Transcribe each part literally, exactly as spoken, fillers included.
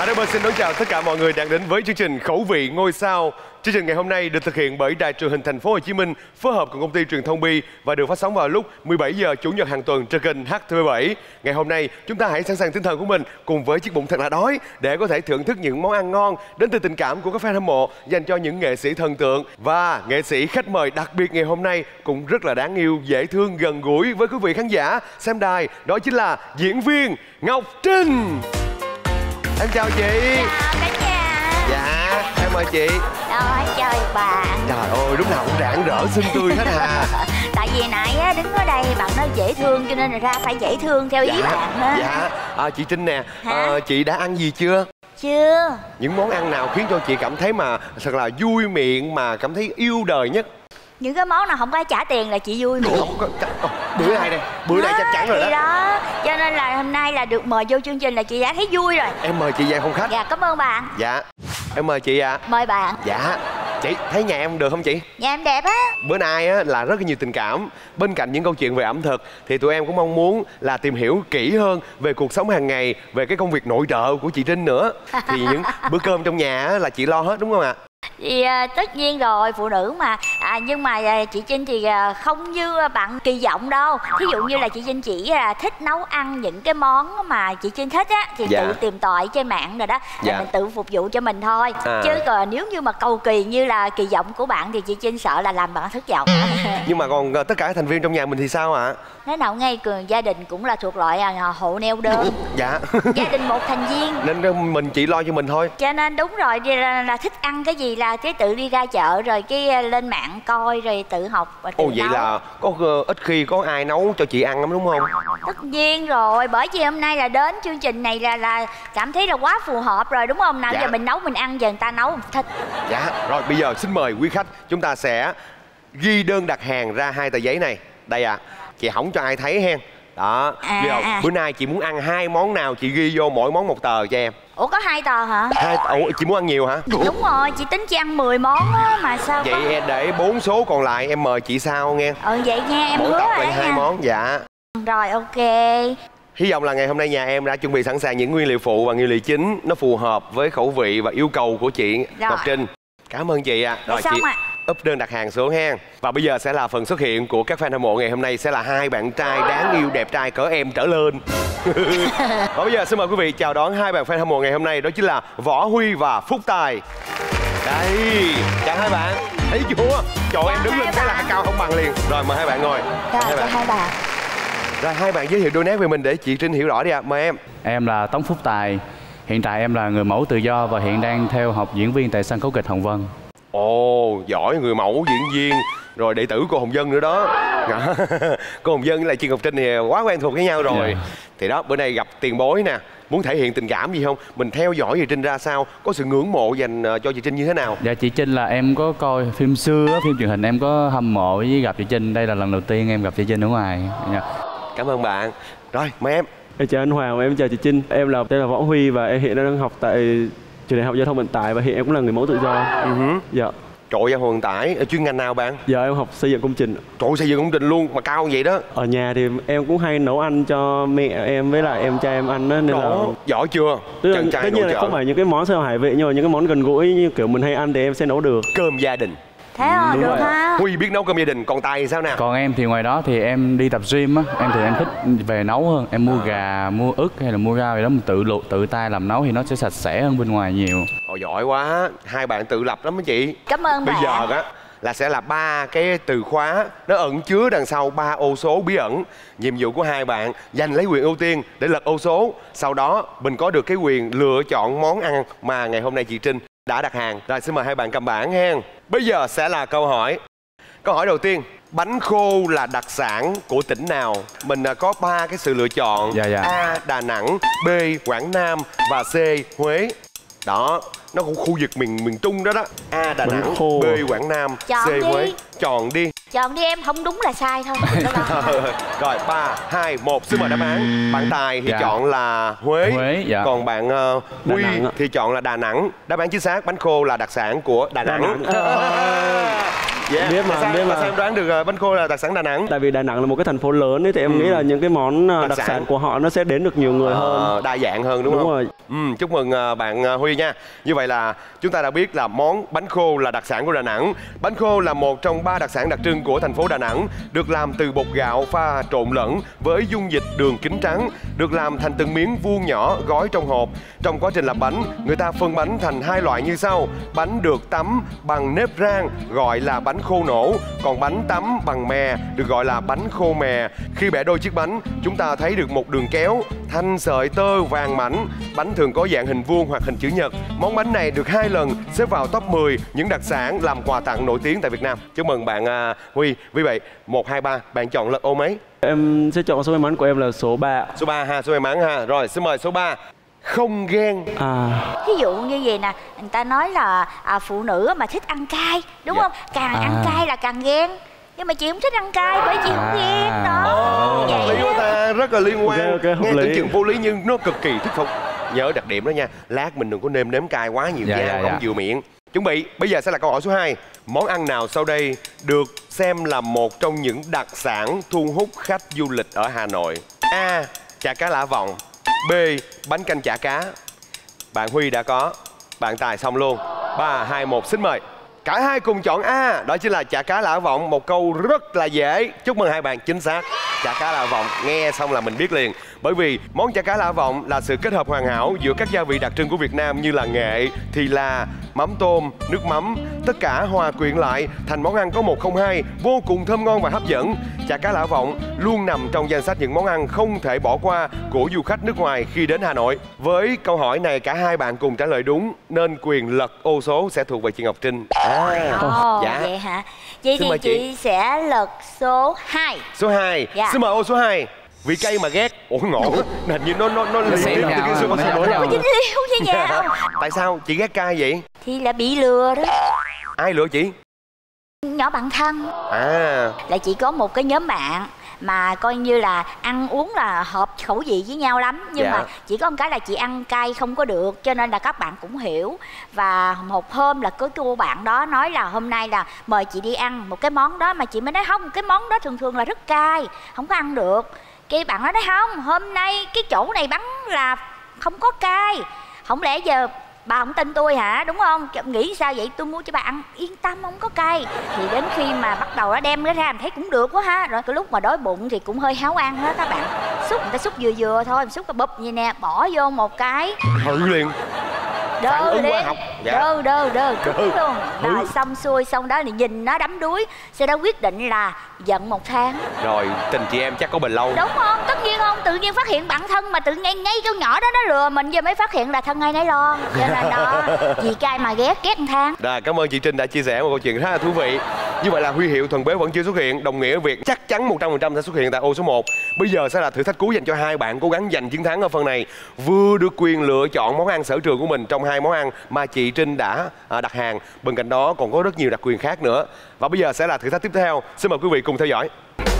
Robert xin đón chào tất cả mọi người đang đến với chương trình Khẩu vị ngôi sao. Chương trình ngày hôm nay được thực hiện bởi Đài Truyền hình Thành phố Hồ Chí Minh phối hợp cùng công ty truyền thông Bi và được phát sóng vào lúc mười bảy giờ chủ nhật hàng tuần trên kênh H T V bảy. Ngày hôm nay chúng ta hãy sẵn sàng tinh thần của mình cùng với chiếc bụng thật là đói để có thể thưởng thức những món ăn ngon đến từ tình cảm của các fan hâm mộ dành cho những nghệ sĩ thần tượng. Và nghệ sĩ khách mời đặc biệt ngày hôm nay cũng rất là đáng yêu, dễ thương, gần gũi với quý vị khán giả xem đài, đó chính là diễn viên Ngọc Trinh. Em chào chị. Chào cả nhà. Dạ, em mời chị. Rồi, chào bạn. Trời ơi, lúc nào cũng rạng rỡ xinh tươi hết hà. Tại vì nãy á, đứng ở đây bạn nói dễ thương cho nên là ra phải dễ thương theo dạ, ý bạn ha. Dạ, à, chị Trinh nè, à, chị đã ăn gì chưa? Chưa. Những món ăn nào khiến cho chị cảm thấy mà thật là vui miệng, mà cảm thấy yêu đời nhất? Những cái món nào không có trả tiền là chị vui miệng. Không có, oh, bữa nay đây, bữa nay chắc chắn rồi đó. đó. Cho nên là hôm nay là được mời vô chương trình là chị đã thấy vui rồi. Em mời chị vào phòng khách. Dạ, cảm ơn bạn. Dạ, em mời chị ạ. À. Mời bạn. Dạ, chị thấy nhà em được không chị? Nhà em đẹp á. Bữa nay á, là rất là nhiều tình cảm. Bên cạnh những câu chuyện về ẩm thực thì tụi em cũng mong muốn là tìm hiểu kỹ hơn về cuộc sống hàng ngày, về cái công việc nội trợ của chị Trinh nữa. Thì những bữa cơm trong nhà á, là chị lo hết đúng không ạ? Thì à, tất nhiên rồi, phụ nữ mà à, nhưng mà à, chị Trinh thì à, không như bạn kỳ vọng đâu. Thí dụ như là chị Trinh chỉ là thích nấu ăn những cái món mà chị Trinh thích á thì dạ. tự tìm tòi trên mạng rồi đó, dạ. mình tự phục vụ cho mình thôi. À. Chứ còn nếu như mà cầu kỳ như là kỳ vọng của bạn thì chị Trinh sợ là làm bạn thất vọng. Nhưng mà còn tất cả các thành viên trong nhà mình thì sao ạ? À? Thế nào ngay cường gia đình cũng là thuộc loại à, hộ neo đơn. Dạ. Gia đình một thành viên nên mình chỉ lo cho mình thôi. Cho nên đúng rồi, là, là thích ăn cái gì là cái tự đi ra chợ rồi cái lên mạng coi rồi tự học và tự Ồ vậy nấu. Là có ít khi có ai nấu cho chị ăn lắm đúng không? Tất nhiên rồi, bởi vì hôm nay là đến chương trình này là là cảm thấy là quá phù hợp rồi đúng không? Nào dạ. giờ mình nấu mình ăn, giờ người ta nấu mình thích. Dạ, rồi bây giờ xin mời quý khách chúng ta sẽ ghi đơn đặt hàng ra hai tờ giấy này. Đây ạ, à, chị không cho ai thấy hen. Đó, à, giờ, à. bữa nay chị muốn ăn hai món nào chị ghi vô mỗi món một tờ cho em. Ủa có hai tờ hả? Hai, ủa chị muốn ăn nhiều hả? Đúng rồi, chị tính chị ăn mười món á mà sao vậy có... để bốn số còn lại em mời chị sau nghe. Ừ vậy nha, em mỗi hứa tập rồi là hai nha. món, dạ. Rồi ok. Hy vọng là ngày hôm nay nhà em đã chuẩn bị sẵn sàng những nguyên liệu phụ và nguyên liệu chính nó phù hợp với khẩu vị và yêu cầu của chị rồi. Ngọc Trinh. Cảm ơn chị ạ. À. Rồi chị à. úp đơn đặt hàng xuống ha. Và bây giờ sẽ là phần xuất hiện của các fan hâm mộ ngày hôm nay, sẽ là hai bạn trai đáng yêu đẹp trai cỡ em trở lên. Và bây giờ xin mời quý vị chào đón hai bạn fan hâm mộ ngày hôm nay, đó chính là Võ Huy và Phúc Tài. Đây, chào hai bạn. Thấy chưa? Trời em đứng lên cái là cao không bằng liền. Rồi mời hai bạn ngồi. Rồi hai bạn. hai bạn. Rồi hai bạn giới thiệu đôi nét về mình để chị Trinh hiểu rõ đi ạ. À. Mời em. Em là Tống Phúc Tài. Hiện tại em là người mẫu tự do và hiện đang theo học diễn viên tại sân khấu kịch Hồng Vân. Ồ, giỏi, người mẫu, diễn viên, rồi đệ tử cô Hồng Vân nữa đó. Cô Hồng Vân với lại chị Ngọc Trinh thì quá quen thuộc với nhau rồi. Yeah. Thì đó, bữa nay gặp tiền bối nè, muốn thể hiện tình cảm gì không? Mình theo dõi chị Trinh ra sao? Có sự ngưỡng mộ dành cho chị Trinh như thế nào? Dạ chị Trinh là em có coi phim xưa, phim truyền hình em có hâm mộ với gặp chị Trinh. Đây là lần đầu tiên em gặp chị Trinh ở ngoài. Dạ. Cảm ơn bạn. Rồi, mời em. Em chào anh Hoàng, em chào chị Trinh. Em là tên là Võ Huy và em hiện đang học tại trường đại học giao thông vận tải và hiện em cũng là người mẫu tự do. Uh-huh. Dạ. Trội giao thông vận tải, chuyên ngành nào bạn? Dạ em học xây dựng công trình. Trội xây dựng công trình luôn mà cao vậy đó. Ở nhà thì em cũng hay nấu ăn cho mẹ em với lại em trai em ăn đó, nên đó. là giỏi chưa? Tức là, tất nhiên là không phải những cái món sơ hải vị nhưng mà những cái món gần gũi như kiểu mình hay ăn thì em sẽ nấu được. Cơm gia đình. Thế à, được ha. Huy biết nấu cơm gia đình, còn Tài thì sao nào? Còn em thì ngoài đó thì em đi tập gym á, em thường em thích về nấu hơn. Em mua à. gà, mua ức hay là mua rau gì đó mình tự luộc, tự tay làm nấu thì nó sẽ sạch sẽ hơn bên ngoài nhiều. Ồ, giỏi quá, hai bạn tự lập lắm đó chị. Cảm ơn Bây bạn. giờ á là sẽ là ba cái từ khóa nó ẩn chứa đằng sau ba ô số bí ẩn. Nhiệm vụ của hai bạn giành lấy quyền ưu tiên để lật ô số. Sau đó mình có được cái quyền lựa chọn món ăn mà ngày hôm nay chị Trinh đã đặt hàng. Rồi xin mời hai bạn cầm bảng ha. Bây giờ sẽ là câu hỏi. Câu hỏi đầu tiên, bánh khô là đặc sản của tỉnh nào? Mình có ba cái sự lựa chọn. Dạ, dạ. A. Đà Nẵng, B. Quảng Nam và C. Huế. Đó, nó cũng khu vực miền miền Trung đó đó. A. Đà Nẵng, B. Quảng Nam, chọn C. đi. Huế. Chọn đi. Chọn đi em, không đúng là sai thôi. Rồi ba, hai, một, xin mời đáp án. Bạn Tài thì dạ. chọn là Huế, Huế dạ. Còn bạn uh, Huy thì chọn là Đà Nẵng. Đáp án chính xác, bánh khô là đặc sản của Đà Nẵng, Đà Nẵng. Yeah. Biết mà, sao, biết mà. sao em đoán được uh, bánh khô là đặc sản Đà Nẵng? Tại vì Đà Nẵng là một cái thành phố lớn ấy, thì em ừ. nghĩ là những cái món uh, đặc, đặc sản. sản của họ nó sẽ đến được nhiều người ờ, hơn. Đa dạng hơn đúng, đúng không? Rồi. Ừ, chúc mừng uh, bạn uh, Huy nha. Như vậy là chúng ta đã biết là món bánh khô là đặc sản của Đà Nẵng. Bánh khô là một trong ba đặc sản đặc trưng của thành phố Đà Nẵng, được làm từ bột gạo pha trộn lẫn với dung dịch đường kính trắng, được làm thành từng miếng vuông nhỏ gói trong hộp. Trong quá trình làm bánh, người ta phân bánh thành hai loại như sau: bánh được tắm bằng nếp rang gọi là bánh khô nổ, còn bánh tắm bằng mè được gọi là bánh khô mè. Khi bẻ đôi chiếc bánh, chúng ta thấy được một đường kéo, thanh sợi tơ vàng mảnh. Bánh thường có dạng hình vuông hoặc hình chữ nhật. Món bánh này được hai lần xếp vào top mười những đặc sản làm quà tặng nổi tiếng tại Việt Nam. Chúc mừng bạn uh, Huy. Vì vậy, một, hai, ba, bạn chọn lật ô mấy? Em sẽ chọn số may mắn của em là số ba. Số ba ha, số may mắn ha. Rồi, xin mời số ba. Không ghen. À. Ví dụ như vậy nè, người ta nói là à, phụ nữ mà thích ăn cay, đúng dạ. không? Càng à. ăn cay là càng ghen. Nhưng mà chị không thích ăn cay bởi chị không ghen đó. Ồ, Vậy hợp lý quá ta, rất là liên quan. Ok, ok, hợp Nghe lý. tưởng chừng vô lý nhưng nó cực kỳ thuyết phục. Nhớ đặc điểm đó nha, lát mình đừng có nêm nếm cay quá nhiều Dạ, nha, dạ, không dạ. vừa miệng. Chuẩn bị, bây giờ sẽ là câu hỏi số hai. Món ăn nào sau đây được xem là một trong những đặc sản thu hút khách du lịch ở Hà Nội? A. Chả cá Lã Vọng. B. Bánh canh chả cá. Bạn Huy đã có, bạn Tài xong luôn. Ba, hai, một, xin mời. Cả hai cùng chọn A, đó chính là chả cá Lã Vọng. Một câu rất là dễ. Chúc mừng hai bạn, chính xác. Chả cá Lã Vọng, nghe xong là mình biết liền. Bởi vì món chả cá Lã Vọng là sự kết hợp hoàn hảo giữa các gia vị đặc trưng của Việt Nam như là nghệ, thì là mắm tôm, nước mắm. Tất cả hòa quyện lại thành món ăn có một không hai, vô cùng thơm ngon và hấp dẫn. Chả cá Lã Vọng luôn nằm trong danh sách những món ăn không thể bỏ qua của du khách nước ngoài khi đến Hà Nội. Với câu hỏi này cả hai bạn cùng trả lời đúng, nên quyền lật ô số sẽ thuộc về chị Ngọc Trinh. À, Ồ, dạ. vậy hả? Vậy Xin thì mời chị. chị. sẽ lật số hai. Số hai. Dạ. Xin mời ô số hai. Vị cay mà ghét. Ủa ngộ. Hình như nó nó nó liên xém tiếp nhau, cái số nó số giống bốn. nhau. Có dính liêu như nhau. Tại sao chị ghét cay vậy? Thì là bị lừa đó. Ai lừa chị? Nhỏ bạn thân. À, Là chị có một cái nhóm bạn mà coi như là ăn uống là hợp khẩu vị với nhau lắm. Nhưng Dạ. mà chỉ có một cái là chị ăn cay không có được, cho nên là các bạn cũng hiểu. Và một hôm là có cô bạn đó nói là hôm nay là mời chị đi ăn một cái món đó, mà chị mới nói không, cái món đó thường thường là rất cay, không có ăn được. Cái bạn nói, nói không, hôm nay cái chỗ này bắn là không có cay. Không lẽ giờ bà không tin tôi hả, đúng không? Nghĩ sao vậy? Tôi mua cho bà ăn yên tâm, không có cay. Thì đến khi mà bắt đầu nó đem cái ra, mình thấy cũng được quá ha. Rồi cái lúc mà đói bụng thì cũng hơi háo ăn đó các bạn. Xúc người ta xúc vừa vừa thôi, xúc cái bụp vậy nè, bỏ vô một cái hự liền. Phản đơ ứng đi, hóa học. Dạ. đơ đơ đơ Đơ. cứng luôn. Hử. Rồi xong xuôi, xong đó thì nhìn nó đắm đuối, sau đó quyết định là giận một tháng. Rồi, tình chị em chắc có bền lâu. Đúng không? Tất nhiên không, tự nhiên phát hiện bạn thân mà tự ngay ngay câu nhỏ đó nó lừa mình, giờ mới phát hiện là thân ai nấy lo. Cho nên đó, vì cay mà ghét, ghét một tháng. Rồi, cảm ơn chị Trinh đã chia sẻ một câu chuyện khá là thú vị. Như vậy là huy hiệu thần bế vẫn chưa xuất hiện, đồng nghĩa việc chắc chắn một trăm phần trăm sẽ xuất hiện tại ô số một. Bây giờ sẽ là thử thách cuối dành cho hai bạn cố gắng giành chiến thắng ở phần này. Vừa được quyền lựa chọn món ăn sở trường của mình trong hai món ăn mà chị Trinh đã à, đặt hàng. Bên cạnh đó còn có rất nhiều đặc quyền khác nữa. Và bây giờ sẽ là thử thách tiếp theo. Xin mời quý vị cùng theo dõi.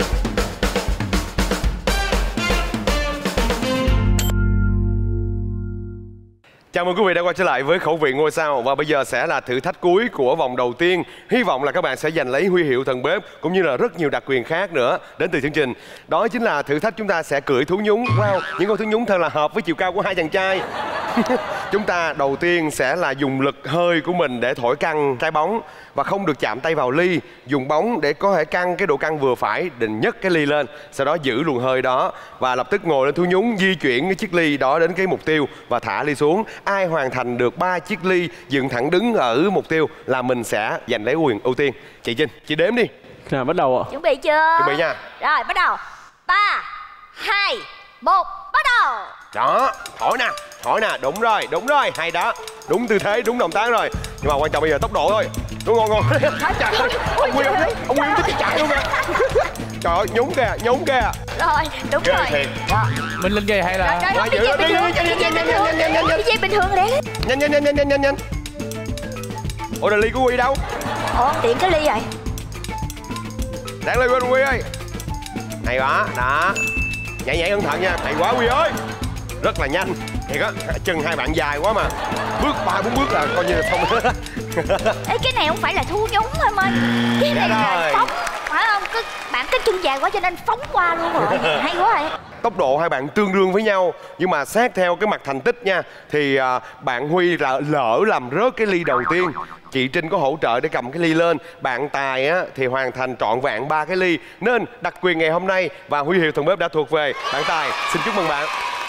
Chào mừng quý vị đã quay trở lại với khẩu vị ngôi sao. Và bây giờ sẽ là thử thách cuối của vòng đầu tiên. Hy vọng là các bạn sẽ giành lấy huy hiệu thần bếp cũng như là rất nhiều đặc quyền khác nữa đến từ chương trình. Đó chính là thử thách chúng ta sẽ cưỡi thú nhúng. Wow, những con thú nhúng thật là hợp với chiều cao của hai chàng trai. Chúng ta đầu tiên sẽ là dùng lực hơi của mình để thổi căng trái bóng và không được chạm tay vào ly. Dùng bóng để có thể căng cái độ căng vừa phải, định nhấc cái ly lên, sau đó giữ luồng hơi đó và lập tức ngồi lên thú nhúng, di chuyển cái chiếc ly đó đến cái mục tiêu và thả ly xuống. Ai hoàn thành được ba chiếc ly dựng thẳng đứng ở mục tiêu là mình sẽ giành lấy quyền ưu tiên. Chị Trinh, chị đếm đi. Nào bắt đầu ạ. Chuẩn bị chưa? Chuẩn bị nha. Rồi bắt đầu. Ba, hai, một, bắt đầu. Đó, thổi nè, thổi nè, đúng rồi, đúng rồi, hay đó. Đúng tư thế, đúng động tác rồi. Nhưng mà quan trọng bây giờ tốc độ thôi. Đúng ngon ngon. Trời ơi, ông Nguyên, ông, ông Nguyên thích chạy luôn nè. Trời ơi, nhúng kìa, nhúng kìa. Rồi, đúng Ghê rồi. thiệt. Mình lên dây hay là Rồi, rồi, Giữ, đi dây đi, bình thường, đi, đi đi, dây nhanh, bình nhanh, thường. nhanh, nhanh, nhanh. Đi dây bình thường đấy. Nhanh nhanh nhanh nhanh nhanh nhanh nhanh. Ủa, ly của Quy đâu? Ủa, tiện cái ly rồi. Đáng ly quên Quy ơi. Hay quá, đó. Nhảy nhảy cẩn thận nha, hay quá Quy ơi. Rất là nhanh. Thiệt á, chân hai bạn dài quá mà. Bước ba bốn bước là coi như là xong. Ê, cái này không phải là thu nhúng em ơi, cái này dạ là rồi. phóng, phải không? Cái, bạn cái chân dài quá cho nên phóng qua luôn rồi. Hay quá rồi. Tốc độ hai bạn tương đương với nhau, nhưng mà xét theo cái mặt thành tích nha, thì à, bạn Huy là lỡ làm rớt cái ly đầu tiên. Chị Trinh có hỗ trợ để cầm cái ly lên. Bạn Tài á, thì hoàn thành trọn vẹn ba cái ly. Nên đặc quyền ngày hôm nay và huy hiệu thần bếp đã thuộc về bạn Tài. Xin chúc mừng bạn.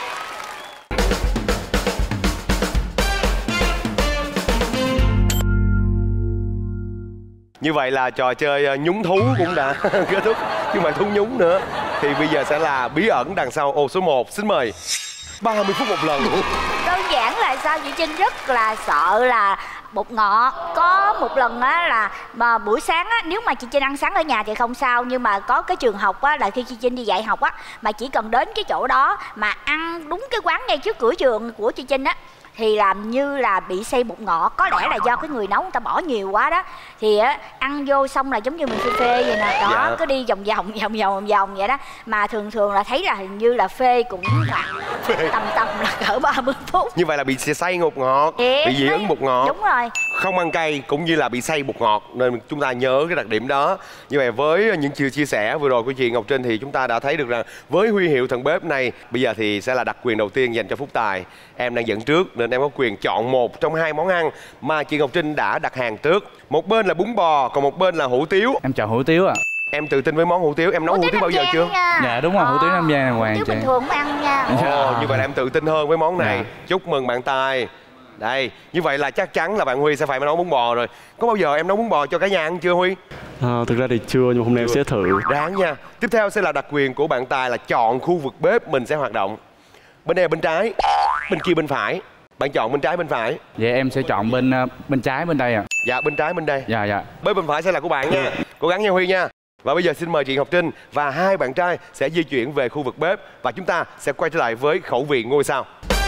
Như vậy là trò chơi nhúng thú cũng đã kết thúc, chứ không phải thú nhúng nữa. Thì bây giờ sẽ là bí ẩn đằng sau ô số một. Xin mời. ba mươi phút một lần. Đơn giản là sao chị Trinh rất là sợ là bột ngọt. Có một lần á là mà buổi sáng á, nếu mà chị Trinh ăn sáng ở nhà thì không sao, nhưng mà có cái trường học á là khi chị Trinh đi dạy học á, mà chỉ cần đến cái chỗ đó mà ăn đúng cái quán ngay trước cửa trường của chị Trinh á thì làm như là bị xây bột ngọt. Có lẽ là do cái người nấu người ta bỏ nhiều quá đó. Thì á, ăn vô xong là giống như mình phê phê vậy nè. Đó, dạ. Cứ đi vòng vòng vòng vòng vòng vòng vậy đó. Mà thường thường là thấy là hình như là phê cũng khoảng tầm tầm là cỡ ba mươi phút. Như vậy là bị xây ngột ngọt, Để bị dị ứng bột ngọt. Đúng rồi. Không ăn cay cũng như là bị xây bột ngọt, nên chúng ta nhớ cái đặc điểm đó. Như vậy với những chia chia sẻ vừa rồi của chị Ngọc Trinh thì chúng ta đã thấy được rằng với huy hiệu thần bếp này, bây giờ thì sẽ là đặc quyền đầu tiên dành cho Phúc Tài. Em đang dẫn trước nên em có quyền chọn một trong hai món ăn mà chị Ngọc Trinh đã đặt hàng trước. Một bên là bún bò, còn một bên là hủ tiếu. Em chọn hủ tiếu ạ. À. Em tự tin với món hủ tiếu, em nấu hủ, hủ tiếu bao giờ chưa? Nha. Dạ đúng rồi, hủ tiếu Nam Giang là hoàng. Hủ tiếu bình thường cũng ăn nha. Ồ, như vậy là em tự tin hơn với món này. Dạ. Chúc mừng bạn Tài. Đây, như vậy là chắc chắn là bạn Huy sẽ phải nấu bún bò rồi. Có bao giờ em nấu bún bò cho cả nhà ăn chưa Huy? À, thực ra thì chưa, nhưng mà hôm nay em sẽ thử. Ráng nha. Tiếp theo sẽ là đặc quyền của bạn Tài là chọn khu vực bếp mình sẽ hoạt động. Bên đây là bên trái, bên kia bên phải. Bạn chọn bên trái bên phải. Vậy em sẽ chọn bên bên trái bên đây ạ. À. Dạ, bên trái bên đây. Dạ dạ. Bếp bên phải sẽ là của bạn nha. Cố gắng nha Huy nha. Và bây giờ xin mời chị Ngọc Trinh và hai bạn trai sẽ di chuyển về khu vực bếp và chúng ta sẽ quay trở lại với khẩu vị ngôi sao.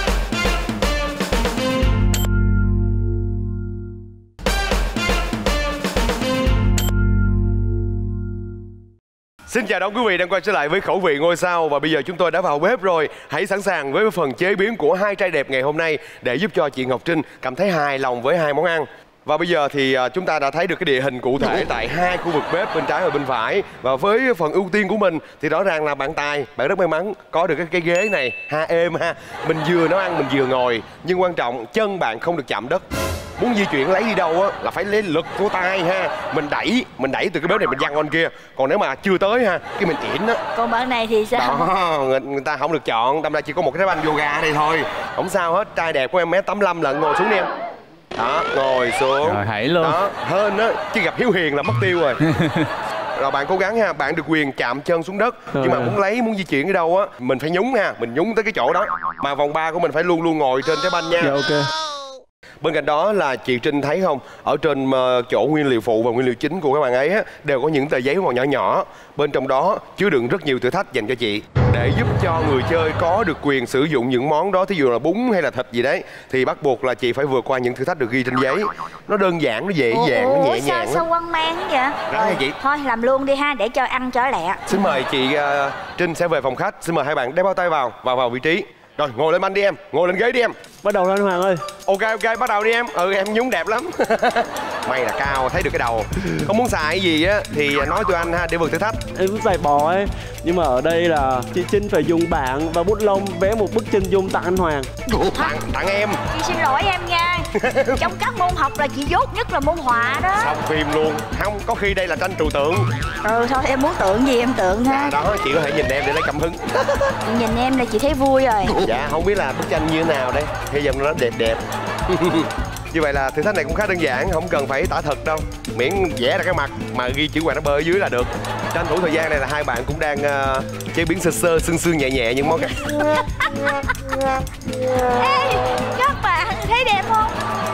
Xin chào đón quý vị đang quay trở lại với khẩu vị ngôi sao. Và bây giờ chúng tôi đã vào bếp rồi. Hãy sẵn sàng với phần chế biến của hai trai đẹp ngày hôm nay để giúp cho chị Ngọc Trinh cảm thấy hài lòng với hai món ăn. Và bây giờ thì chúng ta đã thấy được cái địa hình cụ thể tại hai khu vực bếp bên trái và bên phải. Và với phần ưu tiên của mình thì rõ ràng là bạn Tài, bạn rất may mắn có được cái, cái ghế này ha, êm ha. Mình vừa nấu ăn mình vừa ngồi, nhưng quan trọng chân bạn không được chạm đất. Muốn di chuyển lấy đi đâu á là phải lấy lực của tay ha. Mình đẩy, mình đẩy từ cái bếp này mình văng bên kia. Còn nếu mà chưa tới ha, cái mình yển á. Còn bạn này thì sao? Đó, người, người ta không được chọn, đâm ra chỉ có một cái trái banh yoga ở đây thôi. Không sao hết, trai đẹp của em mét tám mươi lăm lận, ngồi xuống đi em. Đó, ngồi xuống. Rồi hãy luôn. Đó, hên á, chứ gặp Hiếu Hiền là mất tiêu rồi. Rồi bạn cố gắng ha, bạn được quyền chạm chân xuống đất. Nhưng mà muốn lấy, muốn di chuyển ở đâu á, mình phải nhúng ha, mình nhúng tới cái chỗ đó. Mà vòng ba của mình phải luôn luôn ngồi trên trái banh nha. Dạ ok. Bên cạnh đó là chị Trinh thấy không, ở trên chỗ nguyên liệu phụ và nguyên liệu chính của các bạn ấy á, đều có những tờ giấy màu nhỏ nhỏ. Bên trong đó chứa đựng rất nhiều thử thách dành cho chị. Để giúp cho người chơi có được quyền sử dụng những món đó, thí dụ là bún hay là thịt gì đấy, thì bắt buộc là chị phải vượt qua những thử thách được ghi trên giấy. Nó đơn giản, nó dễ dàng, nó nhẹ sao, nhàng. Sao quăng mang vậy? Rồi, chị. Thôi làm luôn đi ha, để cho ăn cho lẹ. Xin mời chị uh, Trinh sẽ về phòng khách. Xin mời hai bạn đeo bao tay vào, vào vào vị trí. Rồi ngồi lên banh đi em, ngồi lên ghế đi em. Bắt đầu lên Hoàng ơi. Ok ok, bắt đầu đi em. Ừ, em nhúng đẹp lắm. May là cao, thấy được cái đầu. Có muốn xài gì á thì nói tụi anh ha, để vượt thử thách. Em muốn xài bò ấy, nhưng mà ở đây là chị Trinh phải dùng bảng và bút lông vẽ một bức chân dung tặng anh Hoàng. Tặng, tặng em. Chị xin lỗi em nha. Trong các môn học là chị dốt nhất là môn họa đó. Xong phim luôn. Không, có khi đây là tranh trừu tượng. Ừ thôi, em muốn tượng gì em tượng ha. Dạ đó, chị có thể nhìn em để lấy cảm hứng. Nhìn em là chị thấy vui rồi. Dạ, không biết là bức tranh như thế nào đây. Hy vọng nó đẹp đẹp. Như vậy là thử thách này cũng khá đơn giản, không cần phải tả thật đâu, miễn vẽ ra cái mặt mà ghi chữ Hoàng Đá Bơ ở dưới là được. Tranh thủ thời gian này là hai bạn cũng đang uh, chế biến sơ sơ, sương sương nhẹ nhẹ những món khác. Ê, các bạn thấy đẹp không?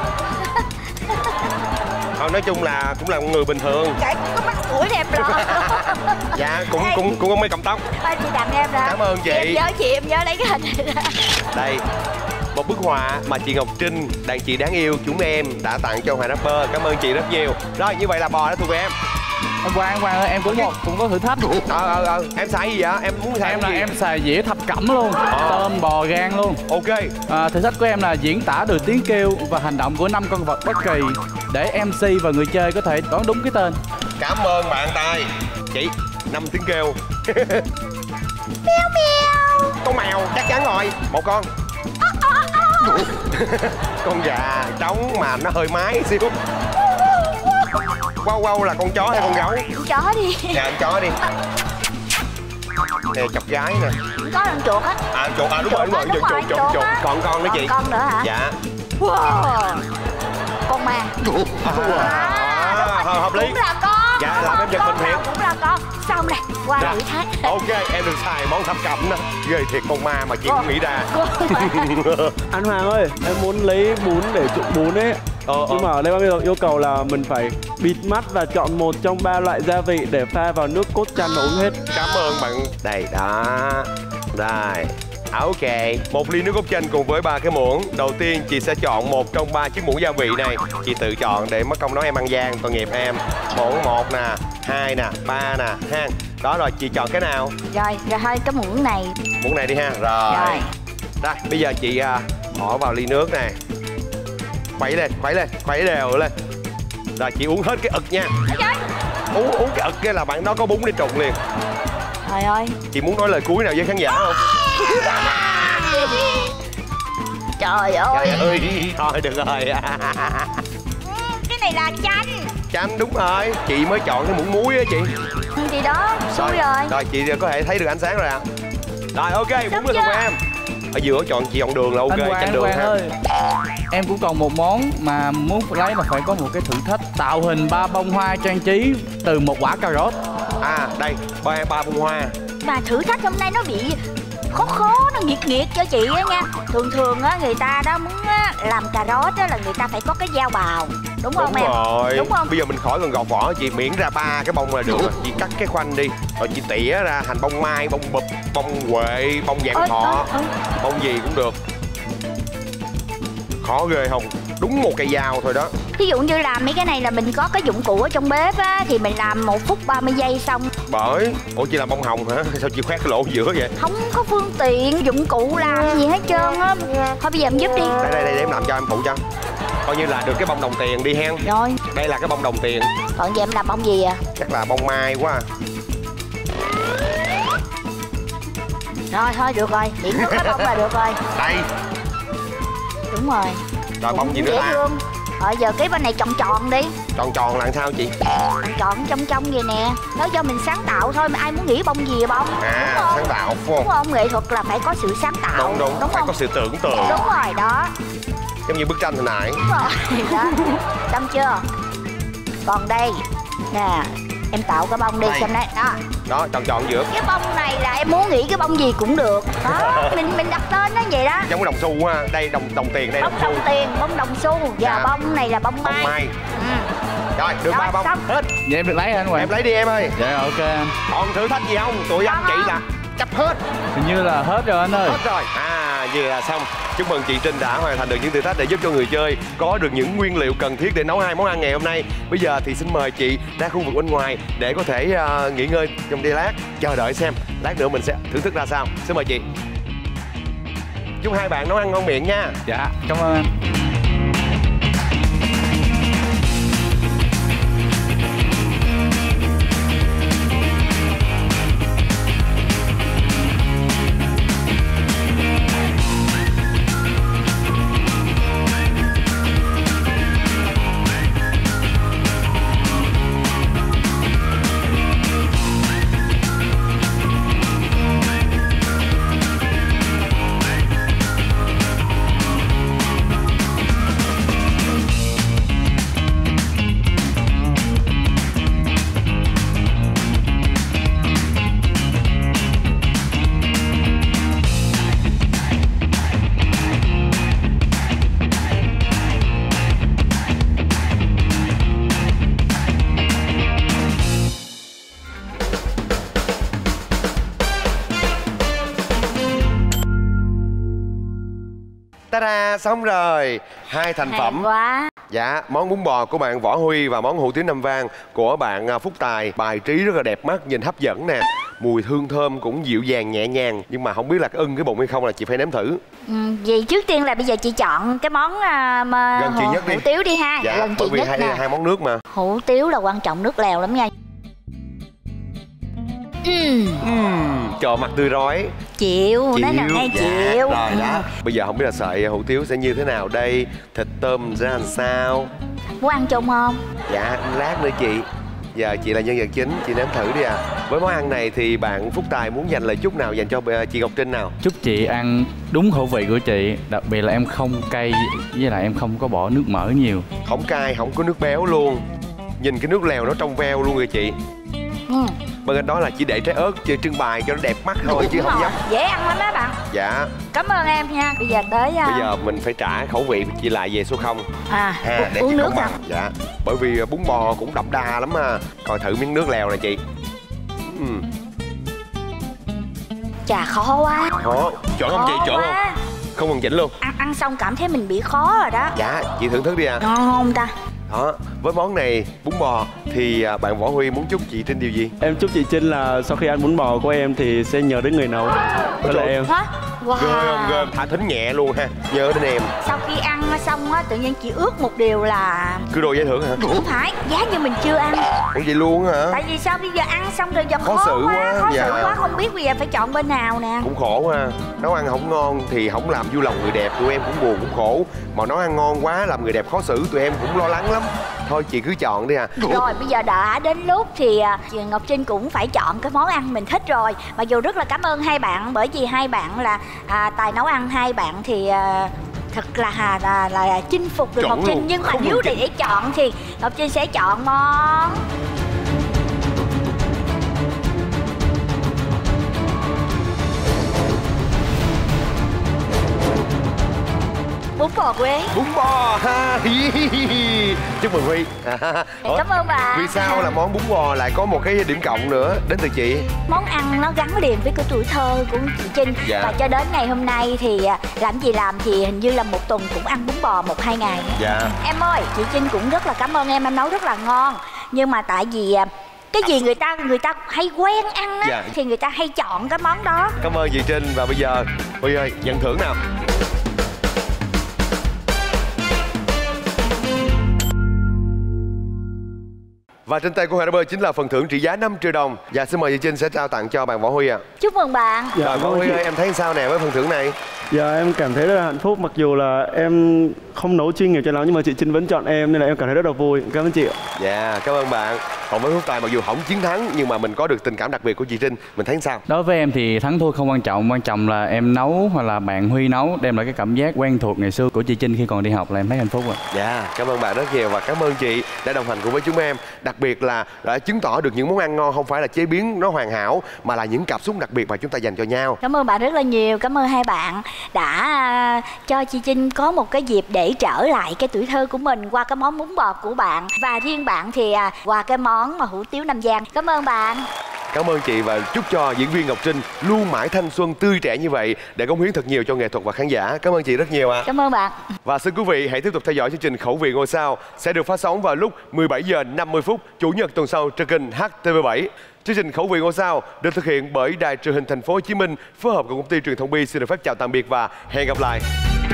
Thôi nói chung là cũng là một người bình thường. Chạy cũng có mắt mũi đẹp rồi. Dạ, cũng cũng cũng có mấy cọng tóc. Thôi chị tặng em ra. Cảm ơn chị. Em nhớ chị, em nhớ lấy cái hình này ra. Đây, một bức họa mà chị Ngọc Trinh, đàn chị đáng yêu chúng em đã tặng cho Hoàng Rapper. Cảm ơn chị rất nhiều. Rồi, như vậy là bò đã thuộc về em. Anh Quang, anh Quang ơi, em cũng một cũng có thử thách. Ờ ờ ờ, em xài gì vậy? Em muốn xài Em cái là gì? em xài dĩa thập cẩm luôn, tôm, bò, gan luôn. Ok. À, thử thách của em là diễn tả được tiếng kêu và hành động của năm con vật bất kỳ để em xê và người chơi có thể đoán đúng cái tên. Cảm ơn bạn Tài. Chị, năm tiếng kêu. Mèo mèo. Con mèo, chắc chắn rồi. Một con. Con gà trống mà nó hơi mái xíu. Wow wow là con chó hay con gấu? Con chó đi. Dạ, con chó đi. Nè, chọc gái nè. Có con chuột á. À, chuột, à đúng rồi, đúng rồi, chuột, chuột, chuột, chuột. Còn con nữa chị. Còn con nữa hả? Dạ. Wow. Con ma. À, hợp lý. Cũng là con. Dạ, làm em giật mình thiệt. Cũng là con. Xong này, qua Dạ. thử thách. Ok, em được xài món thập cẩm đó. Ghê thiệt, con ma mà chị Con- cũng nghĩ ra. Anh Hoàng ơi, em muốn lấy bún để trụng bún ấy. Ờ, ờ. Nhưng mà ở đây ban yêu cầu là mình phải bịt mắt và chọn một trong ba loại gia vị để pha vào nước cốt chanh và uống hết. Cảm ơn bạn. Đây, đó. Rồi. Ok, một ly nước cốt chanh cùng với ba cái muỗng. Đầu tiên chị sẽ chọn một trong ba chiếc muỗng gia vị này. Chị tự chọn để mất công nói em ăn gian, tội nghiệp em. Muỗng một nè, hai nè, ba nè, ha. Đó rồi, chị chọn cái nào? Rồi, rồi thôi cái muỗng này. Muỗng này đi ha. Rồi. Rồi. Đây, bây giờ chị à, bỏ vào ly nước này. Khuấy lên, khuấy lên, khuấy đều lên. Rồi chị uống hết cái ực nha. Uống uống cái ực kia là bạn đó có bún để trụng liền. Trời ơi. Chị muốn nói lời cuối nào với khán giả không? Trời ơi. Trời ơi, thôi được rồi. Cái này là chanh. Chanh đúng rồi, chị mới chọn cái muỗng muối á chị. Thì đó, xui rồi. Rồi chị có thể thấy được ánh sáng rồi ạ. Rồi ok, bún lên chưa? của em. Ở giữa chọn chị chọn đường là ok, Anh Quang, chanh anh đường Quang ha. ơi, em cũng còn một món mà muốn lấy là phải có một cái thử thách tạo hình ba bông hoa trang trí từ một quả cà rốt. À đây, ba ba bông hoa. Mà thử thách hôm nay nó bị khó khó, nó nghiệt nghiệt cho chị á nha. Thường thường á, người ta đó muốn á, làm cà rốt á là người ta phải có cái dao bào. Đúng không Đúng em? rồi. Đúng không? Bây giờ mình khỏi cần gọt vỏ, chị miễn ra ba cái bông là được rồi. Chị cắt cái khoanh đi, rồi chị tỉa ra thành bông mai, bông bụp, bông huệ, bông vàng Ôi, thọ, ôi, ôi. bông gì cũng được. Khó ghê không? Đúng một cây dao thôi đó. Ví dụ như làm mấy cái này là mình có cái dụng cụ ở trong bếp á, thì mình làm một phút ba mươi giây xong. Bởi, ủa chị làm bông hồng hả? Sao chị khoét cái lỗ giữa vậy? Không có phương tiện, dụng cụ làm gì hết trơn á. Thôi bây giờ em giúp đi. Đây đây đây để em làm cho em phụ cho. Coi như là được cái bông đồng tiền đi hen. Rồi, Đây là cái bông đồng tiền. còn giờ em làm bông gì à? Chắc là bông mai quá à. Rồi thôi được rồi, điểm nước cái bông là được rồi. Đây, Đúng rồi. rồi bông gì nữa Dễ ta? thương. Rồi giờ cái bên này tròn tròn đi. Tròn tròn là làm sao chị? Tròn tròn trong trong vậy nè. Nói cho mình sáng tạo thôi, mà ai muốn nghĩ bông gì bông. À, Đúng không? sáng tạo phải Đúng không? không? Nghệ thuật là phải có sự sáng tạo. Đúng đúng, Đúng phải không? có sự tưởng tượng. Đúng rồi đó. Giống như bức tranh hồi nãy. Đúng rồi. Đó. Xong chưa? Còn đây nè, em tạo cái bông đi Đây. xem đấy. Đó. Đó, tròn tròn giữa. Cái bông này là em muốn nghĩ cái bông gì cũng được. Đó, mình mình đặt tên nó vậy đó. Giống cái đồng xu ha. Đây đồng đồng tiền, đây Bông đồng xu. đồng tiền, bông đồng xu. Và Dạ. bông này là bông mai. Bông mai. Ừ. Rồi, được Rồi, ba bông. xong. Hết. Vậy em được lấy hả anh Quang? Em lấy đi em ơi. Dạ ok anh. Còn thử thách gì không? Tụi anh chị là chấp hết. Hình như là hết rồi anh ơi. Hết rồi. À, vậy là xong. Chúc mừng chị Trinh đã hoàn thành được những thử thách để giúp cho người chơi có được những nguyên liệu cần thiết để nấu hai món ăn ngày hôm nay. Bây giờ thì xin mời chị ra khu vực bên ngoài để có thể uh, nghỉ ngơi trong giây lát, chờ đợi xem lát nữa mình sẽ thưởng thức ra sao. Xin mời chị. Chúc hai bạn nấu ăn ngon miệng nha. Dạ, cảm ơn anh. Ta-da, xong rồi. Hai thành Hay phẩm quá. Dạ, món bún bò của bạn Võ Huy và món hủ tiếu Nam Vang của bạn Phúc Tài bài trí rất là đẹp mắt, nhìn hấp dẫn nè. Mùi hương thơm cũng dịu dàng nhẹ nhàng. Nhưng mà không biết là có ưng cái bụng hay không là chị phải nếm thử. Ừ, vậy trước tiên là bây giờ chị chọn cái món uh, mà gần chị nhất đi. Hủ tiếu đi ha. Dạ, gần chị bởi vì nhất hai, nè. hai món nước mà. Hủ tiếu là quan trọng, nước lèo lắm nha. Uhm. Uhm, cho mặt tươi rói. Chịu, nói nào nghe dạ, chịu. Rồi ừ. đó. Bây giờ không biết là sợi hủ tiếu sẽ như thế nào đây. Thịt tôm ra làm sao. Muốn ăn chung không? Dạ, lát nữa chị. Giờ chị là nhân vật chính, chị nếm thử đi à. Với món ăn này thì bạn Phúc Tài muốn dành lời chúc nào dành cho chị Ngọc Trinh nào? Chúc chị ăn đúng khẩu vị của chị. Đặc biệt là em không cay, với lại em không có bỏ nước mỡ nhiều. Không cay, không có nước béo luôn. Nhìn cái nước lèo nó trong veo luôn rồi chị. Ừ. Bên cạnh đó là chỉ để trái ớt chơi trưng bày cho nó đẹp mắt thôi. Đúng chứ không dám. Dễ ăn lắm đó bạn. Dạ. Cảm ơn em nha. Bây giờ tới uh... Bây giờ mình phải trả khẩu vị của chị lại về số không. À, ha, để uống chị nước công à? bằng. Dạ. Bởi vì bún bò cũng đậm đà lắm mà. Coi thử miếng nước lèo nè chị. Ừ. Chà, khó quá. Khó. Chuẩn không chị? Khó Chuẩn quá. không? Không hoàn chỉnh luôn. Ăn ăn xong cảm thấy mình bị khó rồi đó. Dạ, chị thưởng thức đi à. Ngon không ta? Đó, với món này bún bò thì bạn Võ Huy muốn chúc chị Trinh điều gì? Em chúc chị Trinh là sau khi ăn bún bò của em thì sẽ nhớ đến người nấu. Đó là em. Hả? Wow. Ghê không ghê, thả thính nhẹ luôn ha. Nhớ đến em. Sau khi ăn xong á, tự nhiên chị ước một điều là cứ đồ giải thưởng hả? không phải, giá như mình chưa ăn. Ủa vậy luôn hả? Tại vì sao bây giờ ăn xong rồi dần Khó khó, xử quá, quá, khó dạ. xử quá, không biết bây giờ phải chọn bên nào nè. Cũng khổ ha. Nấu ăn không ngon thì không làm vui lòng người đẹp, tụi em cũng buồn cũng khổ. Mà nấu ăn ngon quá làm người đẹp khó xử, tụi em cũng lo lắng lắm. Thôi chị cứ chọn đi à. Rồi bây giờ đã đến lúc thì chị Ngọc Trinh cũng phải chọn cái món ăn mình thích rồi. Mặc dù rất là cảm ơn hai bạn, bởi vì hai bạn là à, tài nấu ăn, hai bạn thì à, thật là là, là, là chinh phục được Chọn Ngọc Trinh. luôn. Nhưng mà Không nếu được để, để chọn thì Ngọc Trinh sẽ chọn món bún bò quế. Bún bò ha. Chúc mừng Huy. Cảm ơn bà. Vì sao là món bún bò lại có một cái điểm cộng nữa đến từ chị? Món ăn nó gắn liền với cái tuổi thơ của chị Trinh. Dạ. Và cho đến ngày hôm nay thì làm gì làm thì hình như là một tuần cũng ăn bún bò một hai ngày. Dạ. Em ơi, chị Trinh cũng rất là cảm ơn em, em nấu rất là ngon. Nhưng mà tại vì cái gì người ta người ta hay quen ăn á, dạ. thì người ta hay chọn cái món đó. Cảm ơn chị Trinh. Và bây giờ Huy ơi, nhận thưởng nào. Và trên tay của Hoàng Bơ chính là phần thưởng trị giá năm triệu đồng. Và xin mời chị Trinh sẽ trao tặng cho bạn Võ Huy ạ. À. Chúc mừng bạn. Dạ, Rồi Võ Huy ơi, em thấy sao nè với phần thưởng này? Dạ em cảm thấy rất là hạnh phúc, mặc dù là em không nấu chuyên nghiệp cho lắm nhưng mà chị Trinh vẫn chọn em nên là em cảm thấy rất là vui. Cảm ơn chị ạ. Dạ, cảm ơn bạn. Còn với Phúc Tài mặc dù không chiến thắng nhưng mà mình có được tình cảm đặc biệt của chị Trinh, mình thấy sao? Đối với em thì thắng thua không quan trọng, quan trọng là em nấu hoặc là bạn Huy nấu đem lại cái cảm giác quen thuộc ngày xưa của chị Trinh khi còn đi học là em thấy hạnh phúc rồi. Dạ, cảm ơn bạn rất nhiều và cảm ơn chị đã đồng hành cùng với chúng em. Đặc biệt là đã chứng tỏ được những món ăn ngon không phải là chế biến nó hoàn hảo mà là những cảm xúc đặc biệt mà chúng ta dành cho nhau. Cảm ơn bạn rất là nhiều, cảm ơn hai bạn đã cho chị Trinh có một cái dịp để trở lại cái tuổi thơ của mình qua cái món bún bò của bạn, và riêng bạn thì qua cái món mà hủ tiếu Nam Vang. Cảm ơn bạn. Cảm ơn chị và chúc cho diễn viên Ngọc Trinh luôn mãi thanh xuân tươi trẻ như vậy để cống hiến thật nhiều cho nghệ thuật và khán giả. Cảm ơn chị rất nhiều ạ. À. Cảm ơn bạn. Và xin quý vị hãy tiếp tục theo dõi chương trình Khẩu vị ngôi sao sẽ được phát sóng vào lúc mười bảy giờ năm mươi phút chủ nhật tuần sau trên kênh H T V bảy. Chương trình Khẩu vị ngôi sao được thực hiện bởi Đài Truyền hình Thành phố Hồ Chí Minh phối hợp cùng công ty truyền thông Bi. Xin được phép chào tạm biệt và hẹn gặp lại.